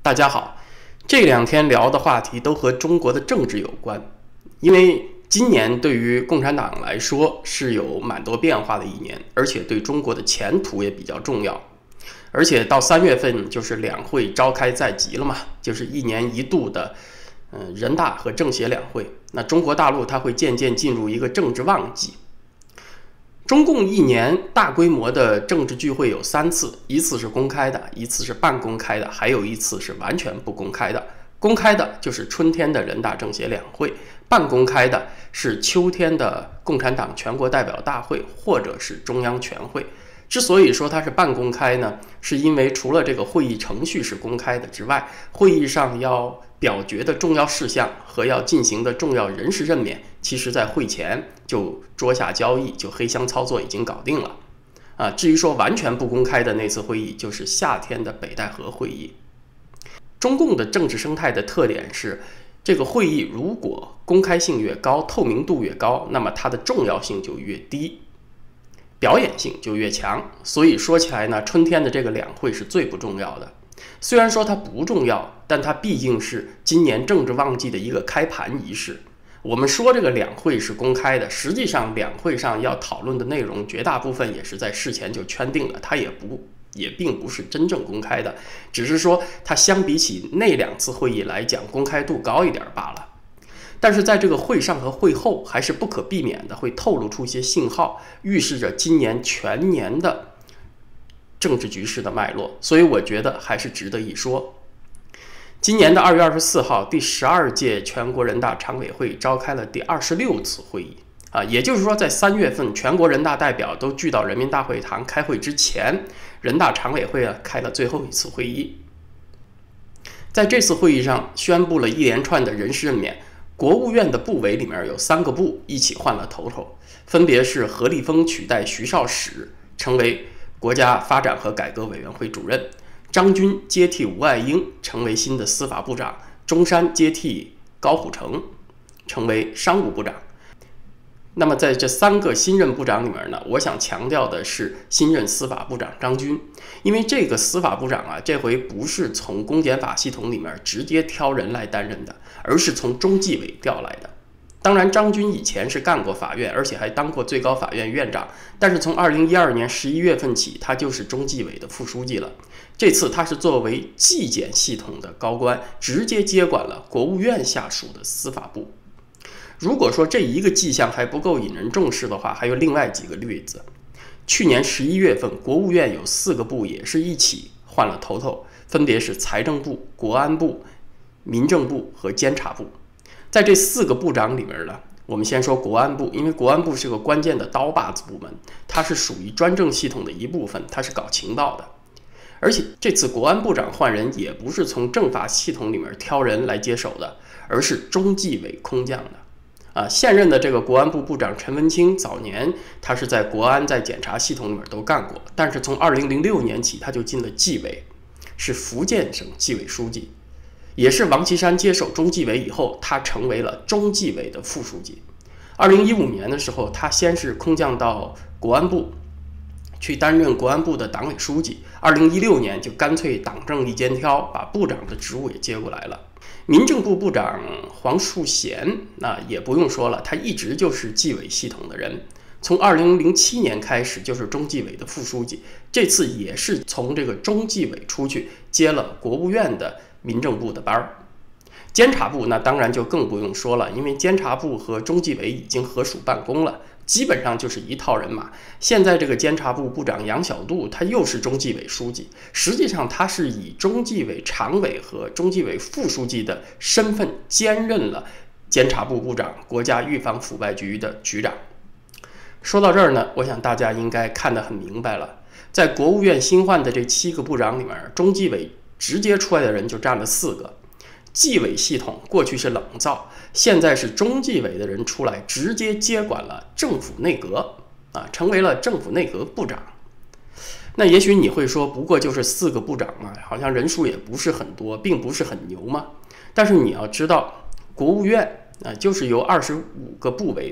大家好，这两天聊的话题都和中国的政治有关，因为今年对于共产党来说是有蛮多变化的一年，而且对中国的前途也比较重要。而且到3月份就是两会召开在即了嘛，就是1年1度的人大和政协两会。那中国大陆它会渐渐进入一个政治旺季。中共1年大规模的政治聚会有3次，一次是公开的，一次是半公开的，还有一次是完全不公开的。公开的就是春天的人大政协两会，半公开的是秋天的共产党全国代表大会或者是中央全会。之所以说它是半公开呢，是因为除了这个会议程序是公开的之外，会议上要表决的重要事项和要进行的重要人事任免，其实在会前就桌下交易，就黑箱操作已经搞定了。至于说完全不公开的那次会议，就是夏天的北戴河会议。中共的政治生态的特点是，这个会议如果公开性越高，透明度越高，那么它的重要性就越低，表演性就越强。所以说起来呢，春天的这个两会是最不重要的。虽然说它不重要，但它毕竟是今年政治旺季的一个开盘仪式。我们说这个两会是公开的，实际上两会上要讨论的内容绝大部分也是在事前就圈定了，它也并不是真正公开的，只是说它相比起那2次会议来讲，公开度高一点罢了。但是在这个会上和会后，还是不可避免的会透露出一些信号，预示着今年全年的政治局势的脉络，所以我觉得还是值得一说。今年的2月24号，第12届全国人大常委会召开了第26次会议。也就是说，在3月份全国人大代表都聚到人民大会堂开会之前，人大常委会开了最后一次会议。在这次会议上，宣布了一连串的人事任免。国务院的部委里面有3个部一起换了头，分别是何立峰取代徐绍史，成为国家发展和改革委员会主任；张军接替吴爱英，成为新的司法部长；钟山接替高虎城，成为商务部长。那么在这3个新任部长里面呢，我想强调的是新任司法部长张军，因为这个司法部长这回不是从公检法系统里面直接挑人来担任的，而是从中纪委调来的。当然，张军以前是干过法院，而且还当过最高法院院长，但是从2012年11月份起，他就是中纪委的副书记了。这次他是作为纪检系统的高官，直接接管了国务院下属的司法部。如果说这一个迹象还不够引人重视的话，还有另外几个例子。去年11月份，国务院有4个部也是一起换了头，分别是财政部、国安部、民政部和监察部。在这4个部长里面呢，我们先说国安部，因为国安部是个关键的刀把子部门，它是属于专政系统的一部分，它是搞情报的。而且这次国安部长换人也不是从政法系统里面挑人来接手的，而是中纪委空降的。现任的这个国安部部长陈文清，早年他是在国安、在检察系统里面都干过，但是从2006年起他就进了纪委，是福建省纪委书记，也是王岐山接手中纪委以后，他成为了中纪委的副书记。2015年的时候，他先是空降到国安部，去担任国安部的党委书记。2016年就干脆党政一肩挑，把部长的职务也接过来了。民政部部长黄树贤，也不用说了，他一直就是纪委系统的人，从2007年开始就是中纪委的副书记，这次也是从这个中纪委出去接了国务院的民政部的班儿。监察部那当然就更不用说了，因为监察部和中纪委已经合署办公了，基本上就是一套人马。现在这个监察部部长杨晓渡，他又是中纪委书记，实际上他是以中纪委常委和中纪委副书记的身份兼任了监察部部长、国家预防腐败局的局长。说到这儿呢，我想大家应该看得很明白了，在国务院新换的这7个部长里面，中纪委直接出来的人就占了4个。纪委系统过去是冷灶，现在是中纪委的人出来直接接管了政府内阁，成为了政府内阁部长。那也许你会说，不过就是4个部长嘛，好像人数也不是很多，并不是很牛嘛。但是你要知道，国务院就是由25个部委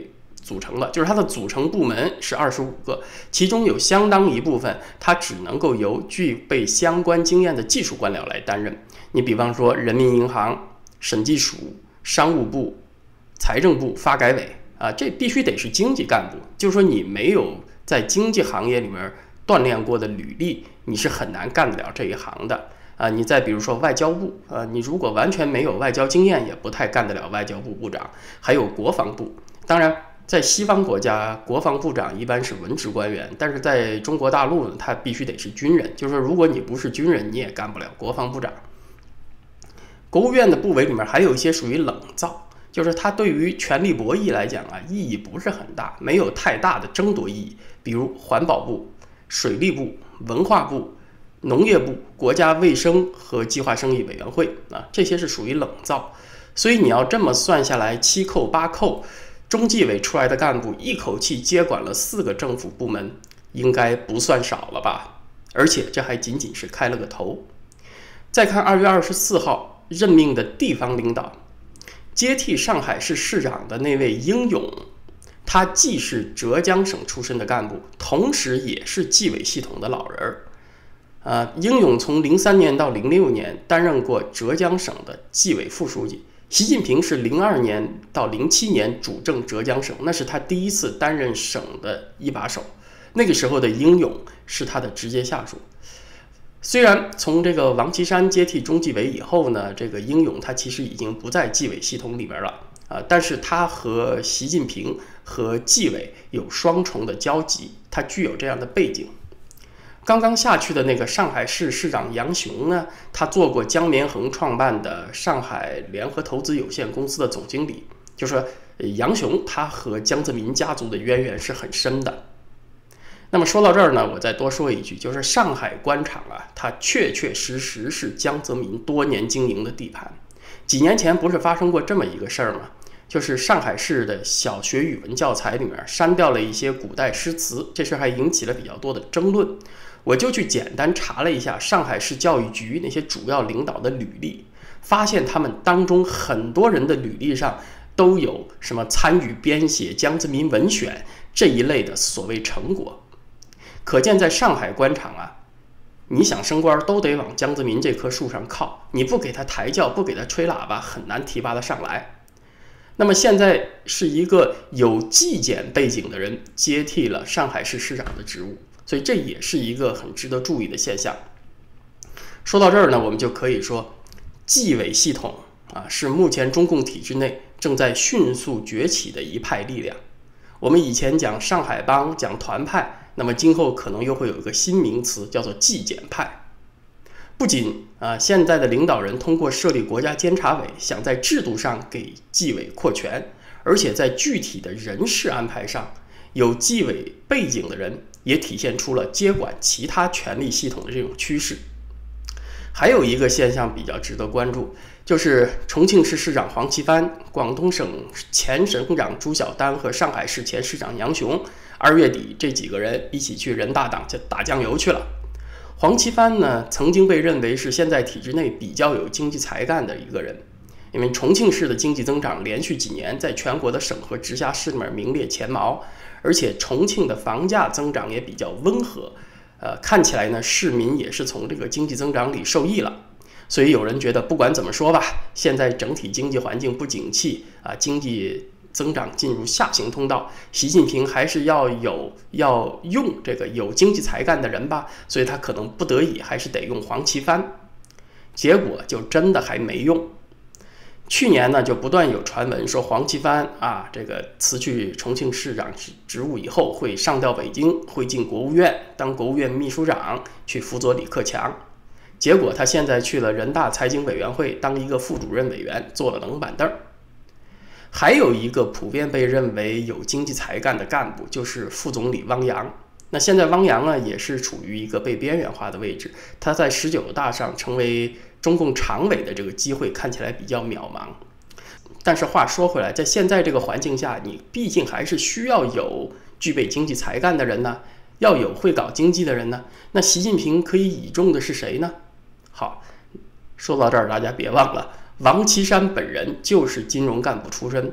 组成的，就是它的组成部门是25个，其中有相当一部分它只能够由具备相关经验的技术官僚来担任。你比方说人民银行、审计署、商务部、财政部、发改委啊，这必须得是经济干部，就是说你没有在经济行业里面锻炼过的履历，你是很难干得了这一行的。你再比如说外交部，你如果完全没有外交经验，也不太干得了外交部部长。还有国防部，当然在西方国家，国防部长一般是文职官员，但是在中国大陆呢，他必须得是军人，就是说如果你不是军人，你也干不了国防部长。国务院的部委里面还有一些属于冷灶，就是它对于权力博弈来讲意义不是很大，没有太大的争夺意义。比如环保部、水利部、文化部、农业部、国家卫生和计划生育委员会这些是属于冷灶。所以你要这么算下来，7扣8扣，中纪委出来的干部一口气接管了4个政府部门，应该不算少了吧？而且这还仅仅是开了个头。再看2月24号任命的地方领导，接替上海市市长的那位英勇，他既是浙江省出身的干部，同时也是纪委系统的老人。英勇从03年到06年担任过浙江省的纪委副书记。习近平是02年到07年主政浙江省，那是他第一次担任省的一把手。那个时候的英勇是他的直接下属。虽然从这个王岐山接替中纪委以后呢，这个英勇他其实已经不在纪委系统里边了但是他和习近平和纪委有双重的交集，他具有这样的背景。刚刚下去的那个上海市市长杨雄呢，他做过江绵恒创办的上海联合投资有限公司的总经理，就是说杨雄他和江泽民家族的渊源是很深的。那么说到这儿呢，我再多说一句，就是上海官场它确确实实是江泽民多年经营的地盘。几年前不是发生过这么一个事儿吗？就是上海市的小学语文教材里面删掉了一些古代诗词，这事还引起了比较多的争论。我就去简单查了一下上海市教育局那些主要领导的履历，发现他们当中很多人的履历上都有什么参与编写江泽民文选这一类的所谓成果。可见在上海官场你想升官都得往江泽民这棵树上靠，你不给他抬轿，不给他吹喇叭，很难提拔得上来。那么现在是一个有纪检背景的人接替了上海市市长的职务，所以这也是一个很值得注意的现象。说到这儿呢，我们就可以说，纪委系统是目前中共体制内正在迅速崛起的一派力量。我们以前讲上海帮，讲团派，那么今后可能又会有一个新名词，叫做纪检派。不仅现在的领导人通过设立国家监察委，想在制度上给纪委扩权，而且在具体的人事安排上，有纪委背景的人也体现出了接管其他权力系统的这种趋势。还有一个现象比较值得关注，就是重庆市市长黄奇帆、广东省前省长朱晓丹和上海市前市长杨雄2月底这几个人一起去人大党打酱油去了。黄奇帆呢，曾经被认为是现在体制内比较有经济才干的一个人，因为重庆市的经济增长连续几年在全国的省和直辖市里面名列前茅，而且重庆的房价增长也比较温和，看起来呢，市民也是从这个经济增长里受益了。所以有人觉得，不管怎么说吧，现在整体经济环境不景气经济增长进入下行通道，习近平还是要用这个有经济才干的人吧，所以他可能不得已还是得用黄奇帆，结果就真的还没用。去年呢，就不断有传闻说黄奇帆这个辞去重庆市长职务以后会上调北京，会进国务院当国务院秘书长去辅佐李克强，结果他现在去了人大财经委员会当一个副主任委员，坐了冷板凳。还有一个普遍被认为有经济才干的干部，就是副总理汪洋。那现在汪洋呢，也是处于一个被边缘化的位置，他在19大上成为中共常委的这个机会看起来比较渺茫。但是话说回来，在现在这个环境下，你毕竟还是需要有具备经济才干的人呢，要有会搞经济的人呢。那习近平可以倚重的是谁呢？好，说到这儿，大家别忘了，王岐山本人就是金融干部出身，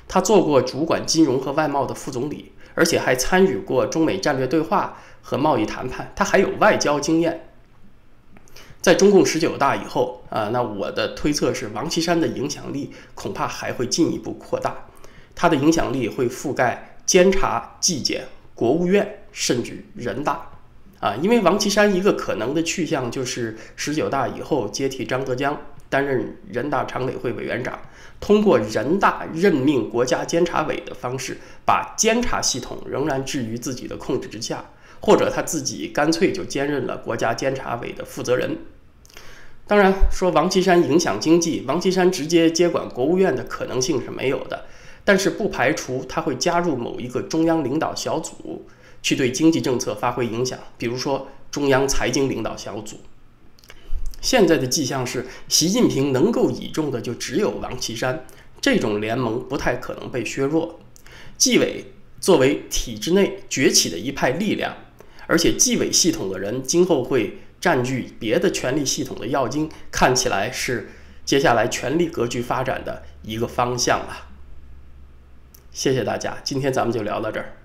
他做过主管金融和外贸的副总理，而且还参与过中美战略对话和贸易谈判，他还有外交经验。在中共19大以后那我的推测是，王岐山的影响力恐怕还会进一步扩大，他的影响力会覆盖监察、纪检、国务院，甚至人大。因为王岐山一个可能的去向就是19大以后接替张德江担任人大常委会委员长，通过人大任命国家监察委的方式，把监察系统仍然置于自己的控制之下，或者他自己干脆就兼任了国家监察委的负责人。当然，说王岐山影响经济，王岐山直接接管国务院的可能性是没有的，但是不排除他会加入某一个中央领导小组，去对经济政策发挥影响，比如说中央财经领导小组。现在的迹象是，习近平能够倚重的就只有王岐山，这种联盟不太可能被削弱。纪委作为体制内崛起的一派力量，而且纪委系统的人今后会占据别的权力系统的要津，看起来是接下来权力格局发展的一个方向了。谢谢大家，今天咱们就聊到这儿。